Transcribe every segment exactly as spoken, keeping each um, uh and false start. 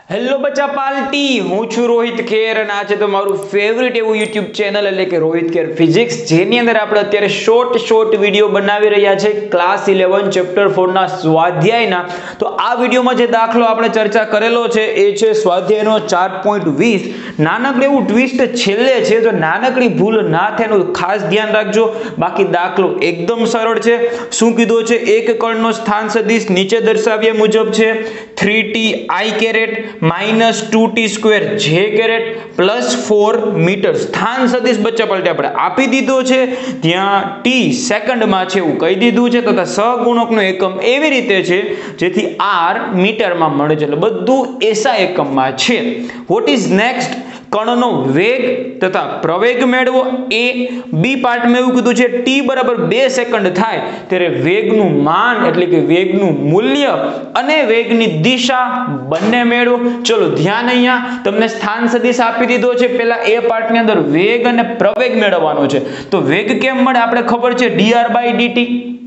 Hello બચ્ચા party, હું છું રોહિત ખેર અને આ છે તમારું ફેવરિટ એવું યુટ્યુબ ચેનલ એટલે કે રોહિત ખેર ફિઝિક્સ, જેની અંદર આપણે અત્યારે શોર્ટ શોર્ટ વિડીયો બનાવી રહ્યા છે ક્લાસ ઇલેવન ચેપ્ટર ફોર ના સ્વાધ્યાયના. તો આ વિડીયોમાં જે દાખલો આપણે ચર્ચા કરેલો છે એ છે સ્વાધ્યાયનો ચાર પોઈન્ટ વીસ. નાનકડું એવું ટ્વિસ્ટ છેલ્લે છે, જો નાનકડી ભૂલ ના થાય એનું ખાસ ધ્યાન રાખજો. બાકી દાખલો એકદમ સરળ છે. શું કીધું છે? એક કણનો સ્થાન સદિશ નીચે દર્શાવ્યા મુજબ છે three t i caret minus two t square j caret plus four metre. સ્થાન સદિશ બચ્ચા પલટે આપણે આપી દીધો છે, ત્યાં ટી સેકન્ડમાં છે એવું કહી દીધું છે, તથા સહગુણકનો એકમ એવી રીતે છે જેથી આર મીટરમાં મળે છે, એટલે બધું એસા એકમમાં છે. What is next? કણનો વેગ તથા પ્રવેગ મેળવો. એ બી પાર્ટમાં એવું કીધું છે ટી બરાબર બે સેકન્ડ થાય ત્યારે વેગનું માન એટલે કે વેગનું મૂલ્ય અને વેગની દિશા બંને મેળવો. ચલો ધ્યાન, અહીંયા તમને સ્થાન સદિશ આપી દીધો છે. પહેલા એ પાર્ટની અંદર વેગ અને પ્રવેગ મેળવવાનો છે. તો વેગ કેમ મળે? આપણે ખબર છે ડીઆર બાય ડીટી.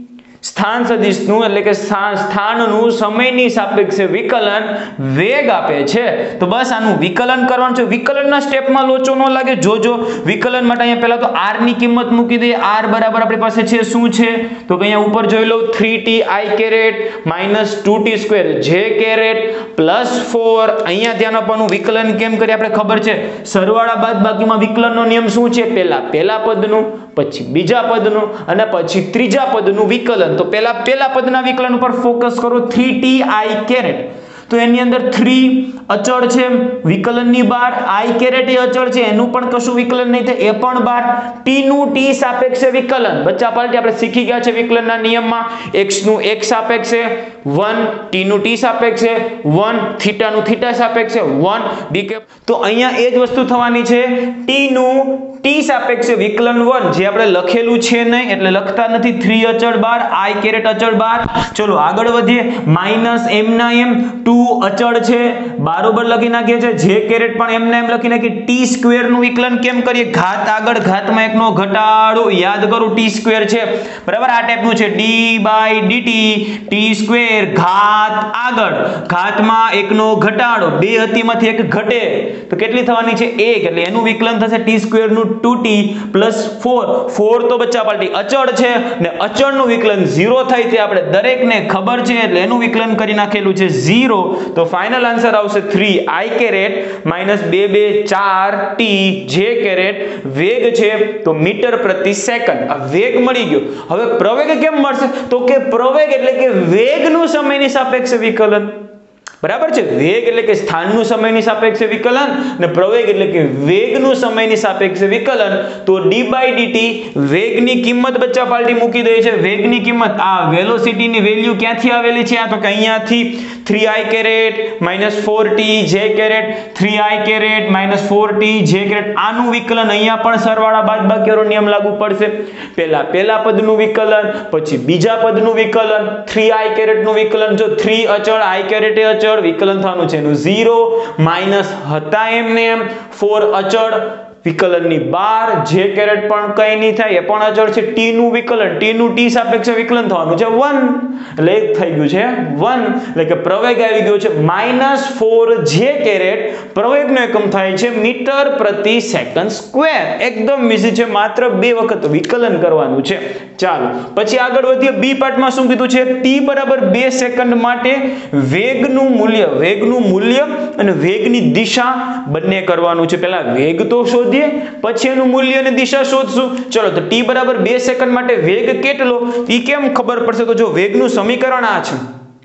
સ્થાન સદિશનું એટલે કે સ્થાનનું સમયની સાપેક્ષે વિકલન વેગ આપે છે. તો બસ આનું વિકલન કરવાનું છે. વિકલનના સ્ટેપમાં લોચો ન લાગે. જોજો વિકલન માટે અહીંયા પહેલા તો r ની કિંમત મૂકી દઈએ. r બરાબર આપણી પાસે છે શું છે? તો કે અહીંયા ઉપર જોઈ લો three t i caret minus two t square j caret plus four. અહીંયા ધ્યાન આપવાનું. વિકલન કેમ કરીએ આપણે ખબર છે, સરવાળા બાદ બાકીમાં વિકલનનો નિયમ શું છે? પહેલા પહેલા પદનું, પછી બીજા પદનું અને પછી ત્રીજા પદનું વિકલન. તો પહેલા પહેલા પદના વિકલન ઉપર ફોકસ કરો. થ્રી ટી આઈ કેરેટ, તો એની અંદર થ્રી અચળ છે, વિકલનની બાર. આઈ કેરેટ એ અચળ છે, એનું પણ કશું વિકલન નહીં થાય, એ પણ બાર. ટી નું ટી સાપેક્ષે વિકલન. બચ્ચા પાર્ટી આપણે શીખી ગયા છે વિકલનના નિયમમાં. x નું x સાપેક્ષે વન, ટી નું ટી સાપેક્ષે વન, થીટા નું થીટા સાપેક્ષે વન. ડીકે તો અહીંયા એ જ વસ્તુ થવાની છે. ટી નું ટી સાપેક્ષે વિકલન વન જે આપણે લખેલું છે નહીં એટલે લખતા નથી. થ્રી અચળ બાર, આઈ કેરેટ અચળ બાર. ચલો આગળ વધીએ. માઇનસ એમ ના એમ, ટુ અચળ છે, બરોબર લખી નાખીએ છે. જે કેરેટ પણ એમ ના એમ લખી નાખીએ. ટી સ્ક્વેર નું વિકલન કેમ કરીએ? ઘાત આગળ, ઘાતમાં એકનો ઘટાડો. યાદ કરો ટી સ્ક્વેર છે બરાબર, આ ટાઈપનું છે. D by dt, t square ઘાત આગળ, ઘાતમાં એકનો ઘટાડો. બે હતીમાંથી એક ઘટે તો કેટલી થવાની છે? એક. એટલે એનું વિકલન થશે ટી સ્ક્વેર નું two t plus four. Four તો બચ્ચા પાર્ટી અચળ છે ને અચળનું વિકલન ઝીરો થાય તે આપણે દરેકને ખબર છે, એટલે એનું વિકલન કરી નાખેલું છે ઝીરો. તો ફાઇનલ આન્સર આવશે થ્રી આઈ કેરેટ માઇનસ બે બે ચાર ટી જે કેરેટ. વેગ છે તો મીટર પ્રતિ સેકન્ડ. આ વેગ મળી ગયો. હવે પ્રવેગ કેમ મળશે? તો કે પ્રવેગ એટલે કે વેગનું સમયની સાપેક્ષે વિકલન. બરાબર છે. વેગ એટલે કે સ્થાનનું સમયની સાપેક્ષે વિકલન અને પ્રવેગ એટલે કે વેગનું સમયની સાપેક્ષે વિકલન. તો ડી બાય ડીટી વેગની કિંમત બચ્ચા પાર્ટી મૂકી દે છે. વેગની કિંમત આ વેલોસિટીની વેલ્યુ ક્યાંથી આવેલી છે? આ તો કે અહીંયાથી three i caret minus four t j caret, three i caret minus four t j caret. આનું વિકલન અહીંયા પણ સરવાળા બાદબાકીનો નિયમ લાગુ પડશે. પહેલા પહેલા પદનું વિકલન, પછી બીજા પદનું વિકલન. થ્રી આઈ કેરેટનું વિકલન, જો થ્રી અચળ, આઈ કેરેટ એ અચળ, વિકલન થવાનું છે એનું ઝીરો. માઇનસ હતા એમને એમ, ફોર અચળ, વિકલનની બાર. જે કેરેટ પણ કઈ નહીં થાય, એ પણ અચળ છે. ટી નું વિકલન, ટી નું ટી સાપેક્ષે વિકલન થવાનું છે વન, એટલે એક થઈ ગયું છે વન. એટલે કે પ્રવેગ આવી ગયો છે માઇનસ ફોર જે કેરેટ. પ્રવેગનો એકમ થાય છે મીટર પ્રતિ સેકન્ડ સ્ક્વેર. એકદમ ઈઝી છે, માત્ર બે વખત વિકલન કરવાનું છે. ચાલો પછી આગળ વધીએ. બી પાર્ટમાં શું કીધું છે? ટી બરાબર બે સેકન્ડ માટે વેગનું મૂલ્ય, વેગનું મૂલ્ય અને વેગની દિશા બંને કરવાનું છે. પહેલા વેગ તો શોધીએ, પછી એનું મૂલ્ય અને દિશા શોધશું. ચલો તો ટી બરાબર બે સેકન્ડ માટે વેગ કેટલો એ કેમ ખબર પડશે? તો જો વેગનું સમીકરણ આ છે,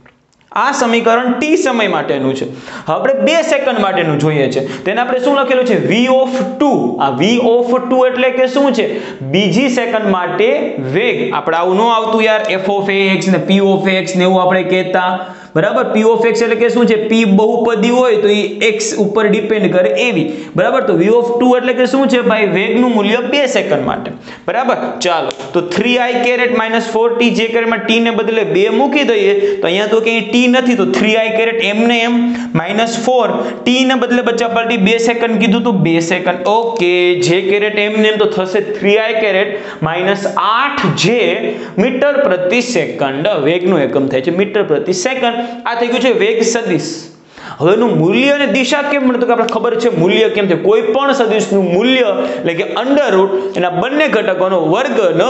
આ સમીકરણ ટી સમય માટેનું છે. આપણે બે સેકન્ડ માટેનું જોઈએ છે. તેને આપણે શું લખેલું છે? v of two. આ v ઓફ ટુ એટલે કે શું છે? બીજી સેકન્ડ માટે વેગ. આપણે આવું ન આવતું યાર, f ઓફ x ને p ઓફ x ને એવું આપણે કહેતા. બરાબર. p ઓફ x એટલે કે શું છે? p બહુપદી હોય તો એ x ઉપર ડિપેન્ડ કરે એવી. બરાબર. તો v ઓફ ટુ એટલે કે શું છે ભાઈ? વેગનું મૂલ્ય બે સેકન્ડ માટે. બરાબર. ચાલો તો three i caret minus four t j કેરેટમાં ટી ને બદલે બે મૂકી દઈએ તો અહીંયા તો કઈ ટી નથી, તો થ્રી આઈ કેરેટ એમને એમ માઇનસ ફોર. ટી ને બદલે બચ્ચા પાર્ટી બે સેકન્ડ કીધું તો બે સેકન્ડ. ઓકે. જે કેરેટ એમને એમ તો થશે થ્રી આઈ કેરેટ માઇનસ આઠ જે મીટર પ્રતિ સેકન્ડ. વેગનું એકમ થાય છે મીટર પ્રતિ સેકન્ડ. આ થઈ ગયું છે વેગ સદિશ. હવે એનું મૂલ્ય અને દિશા કેમ મળે તો કે આપણે ખબર છે મૂલ્ય કેમ છે, કોઈ પણ સદિશનું મૂલ્ય એટલે કે અંડર રૂટ એના બંને ઘટકોનો વર્ગનો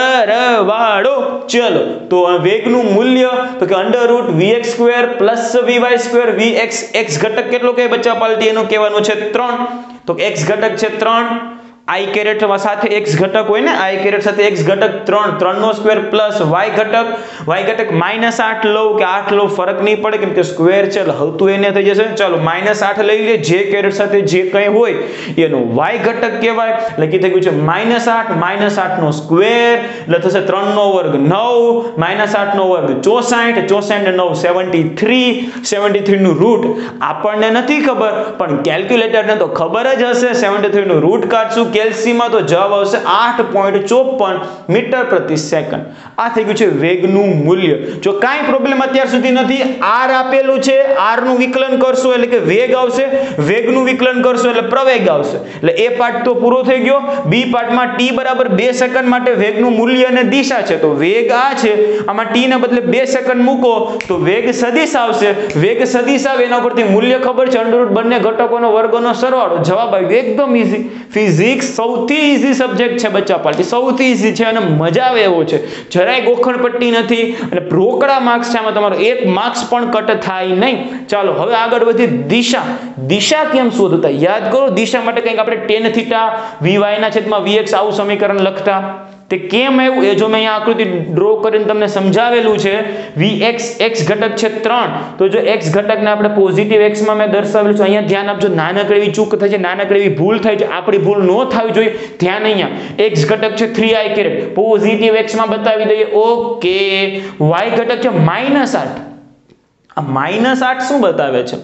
સરવાળો. ચલો તો વેગનું મૂલ્ય તો કે under root vx square plus vy square. Vx x ઘટક કેટલો કહે બચ્ચા પાલટી એનું કહેવાનું છે ત્રણ, તો એક્સ ઘટક છે ત્રણ, આઈ કેરેટ સાથે એક્સ ઘટક હોય ને, આઈ કેરેટ સાથે એક્સ ઘટક ત્રણ, ત્રણ નો સ્ક્વેર પ્લસ વાય ઘટક, વાય ઘટક માઇનસ આઠ લઉં કે આઠ લઉં ફરક નહીં પડે કેમ કે સ્ક્વેર છે એટલે હવતું એને થઈ જશે. ચાલો માઇનસ આઠ લઈ લે, જે કેરેટ સાથે જે કંઈ હોય એનું વાય ઘટક કહેવાય. લખી થઈ ગયું છે માઇનસ આઠ, માઇનસ આઠ નો સ્ક્વેર એટલે થશે ત્રણ નો વર્ગ નવ, માઇનસ આઠ નો વર્ગ ચોસાઠ, ચોસાઠ નવ સેવન્ટી થ્રી, સેવન્ટી થ્રી નું રૂટ આપણને નથી ખબર પણ કેલ્ક્યુલેટરને તો ખબર જ હશે. સેવન્ટી થ્રી નું રૂટ કાઢશું કેલ્સીમાં તો જવાબ આવશે આઠ પોઈન્ટ ચોપન મીટર પ્રતિ સેકન્ડ. આ થઈ ગયું છે વેગનું મૂલ્ય. જો કાંઈ પ્રોબ્લેમ અત્યાર સુધી નથી, આર આપેલું છે, આર નું વિકલન કરશો એટલે કે વેગ આવશે, વેગનું વિકલન કરશો એટલે પ્રવેગ આવશે. એટલે એ પાર્ટ તો પૂરો થઈ ગયો. બી પાર્ટમાં ટી બરાબર બે સેકન્ડ માટે વેગનું મૂલ્ય અને દિશા છે, તો વેગ આ છે, આમાં ટી ને બદલે બે સેકન્ડ મૂકો તો વેગ સદિશ આવશે. વેગ સદિશ આવે એના પરથી મૂલ્ય ખબર છે અંડર રૂટ બંને ઘટકોનો વર્ગનો સરવાળો. જવાબ આવી ગયો એકદમ ઈઝી. ફિઝિક્સ સૌથી ઈઝી સબ્જેક્ટ છે બચ્ચા પાર્ટી, સૌથી ઈઝી છે અને મજા આવે એવો છે, જરાય ગોખણ પટ્ટી નથી અને રોકડા માર્ક્સ છે, આમાં તમારો એક માર્ક્સ પણ કટ થાય નહીં. ચાલો હવે આગળ વધી. દિશા, દિશા કેમ શોધતા યાદ કરો. દિશા માટે કંઈક આપણે ટેન થીટા વીવાય ના છેદમાં વીએક્સ આવું સમીકરણ લખતા. તે કેમ આવ્યું એ જો મેં અહીંયા આકૃતિ ડ્રો કરીને તમને સમજાવેલું છે. વીએક્સ એક્સ ઘટક છે ત્રણ, તો જો એક્સ ઘટકને આપણે પોઝિટિવ એક્સ માં મેં દર્શાવેલું છે. અહીંયા ધ્યાન આપજો, નાનકડી એવી ચૂક થાય છે, નાનકડી એવી ભૂલ થાય છે, આપણી ભૂલ ન થવી જોઈએ. ધ્યાન અહીંયા એક્સ ઘટક છે three i caret, positive x માં બતાવી દઈએ. ઓકે, વાય ઘટક છે માઇનસ આઠ. આ માઇનસ આઠ શું બતાવે છે?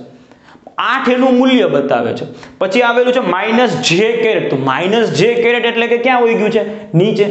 આઠ એનું મૂલ્ય બતાવે છે. પછી આવેલું છે માઇનસ જે કેરેટ, તો માઇનસ જે કેરેટ એટલે કે ક્યાં હોઈ ગયું છે? નીચે.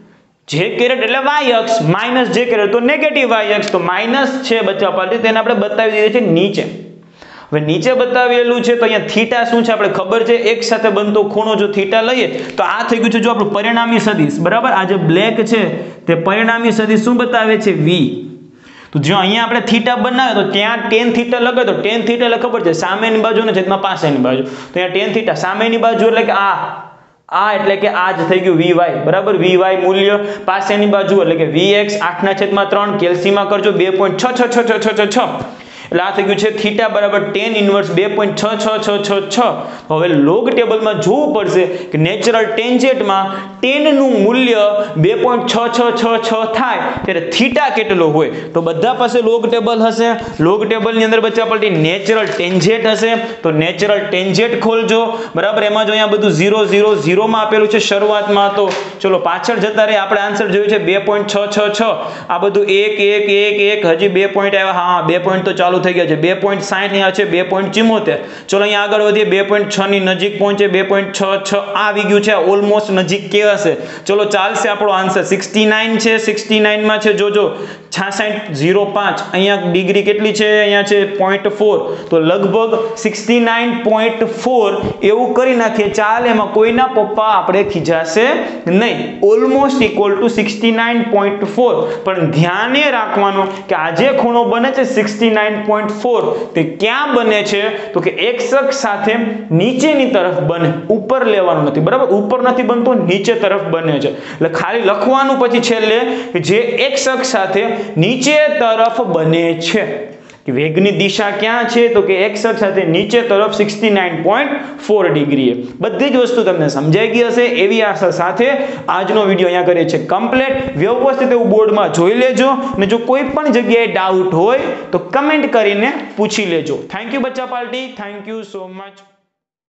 જે કેરેટ એટલે વાય અક્ષ, માઇનસ જે કેરેટ તો નેગેટિવ વાય અક્ષ, તો માઇનસ છે બચ્ચા પાર્ટી તેને આપણે બતાવી દીધી છે નીચે. હવે નીચે બતાવેલું છે તો અહીંયા થીટા શું છે આપણે ખબર છે, એક સાથે બનતો ખૂણો જો થીટા લઈએ તો આ થઈ ગયું છે જો આપણું પરિણામી સદિશ બરાબર. આ જે બ્લેક છે તે પરિણામી સદિશ શું બતાવે છે? વી. તો જો અહીંયા આપણે થીટા બનાવે તો ત્યાં ટેન થીટા લગાવે તો ટેન થીટા એટલે ખબર છે સામેની બાજુ ને છેદમાં પાછળની બાજુ, તો અહીંયા ટેન થીટા સામેની બાજુ એટલે કે આ આ એટલે કે આ જ થઈ ગયું વીવાય બરાબર. વીવાય મૂલ્ય પાસેની બાજુ એટલે કે વીએક્સ આઠ ના છેદમાં ત્રણ કેલ્સીમાં કરજો બે પોઈન્ટ છ છ છ છ છ છ એટલે આ થઈ ગયું છે થીટા બરાબર ટેન ઇનવર્સ બે પોઈન્ટ છ છ છ છ છ. હવે લોગ ટેબલમાં જોવું પડશે કે નેચરલ ટેન્જેન્ટમાં ટેન નું મૂલ્ય બે પોઈન્ટ છ છ છ છ થાય ત્યારે થીટા કેટલો હોય, તો બધા પાસે લોગ ટેબલ હશે. લોગ ટેબલની અંદર બચ્ચા પલટી નેચરલ ટેન્જેન્ટ હશે, તો નેચરલ ટેન્જેન્ટ ખોલજો બરાબર. એમાં જો અહીંયા બધું ઝીરો ઝીરો ઝીરો માં આપેલું છે શરૂઆતમાં, તો ચલો પાછળ જતા રહે. આપણે આન્સર જોયું છે બે પોઈન્ટ છ છ છ, આ બધું એક એક એક એક હજી બે પોઈન્ટ આવ્યા. હા બે પોઈન્ટ તો ચાલુ થઈ ગયા છે. બે પોઈન્ટ સાઠ અહીંયા છે, બે પોઈન્ટ ચુમ્મોતેર. ચલો અહીંયા આગળ વધીએ, બે પોઈન્ટ છ ની નજીક પહોંચે, બે પોઈન્ટ છ છ આવી ગયું છે, ઓલમોસ્ટ નજીક કે હશે. ચલો ચાલશે આપણો આન્સર સિક્સટી નાઇન છે. સિક્સટી નાઇન માં છે જોજો છાસઠ ઝીરો પાંચ, અહીંયા ડિગ્રી કેટલી છે? અહીંયા છે પોઈન્ટ ફોર, તો લગભગ સિક્સટી નાઇન પોઈન્ટ ફોર એવું કરી નાખીએ ચાલે, એમાં કોઈના પપ્પા આપણે ખીજાશે નહીં. Almost equal to sixty nine point four. પણ ધ્યાને રાખવાનું કે આ જે ખૂણો બને છે સિક્સટી નાઇન પોઈન્ટ ફોર તે ક્યાં બને છે? તો કે એક્સ અક્ષ સાથે નીચેની તરફ બને, ઉપર લેવાનું નથી બરાબર. ઉપર નથી બનતો, નીચે તરફ બને છે. એટલે ખાલી લખવાનું પછી છેલ્લે જે એક્સ અક્ષ સાથે નીચે તરફ બને છે. કે વેગની દિશા ક્યાં છે? તો કે એક્સ અક્ષ સાથે નીચે તરફ સિક્સટી નાઇન પોઈન્ટ ફોર ડિગ્રીએ. બધી જ વસ્તુ તમને સમજાઈ ગઈ હશે એવી આશા સાથે આજનો વિડીયો અહીંયા કરીએ છીએ કમ્પ્લીટ. વ્યવસ્થિત એવું બોર્ડમાં જોઈ લેજો અને જો કોઈ પણ જગ્યાએ ડાઉટ હોય તો કમેન્ટ કરીને પૂછી લેજો. થેન્ક યુ બચ્ચા party, thank you so much.